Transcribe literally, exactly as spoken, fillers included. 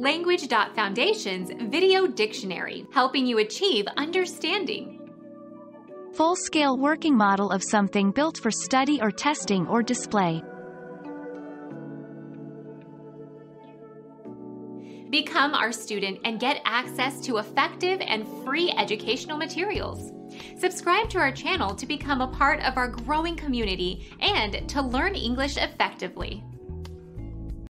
Language dot Foundation's Video Dictionary, helping you achieve understanding. Full-scale working model of something built for study or testing or display. Become our student and get access to effective and free educational materials. Subscribe to our channel to become a part of our growing community and to learn English effectively.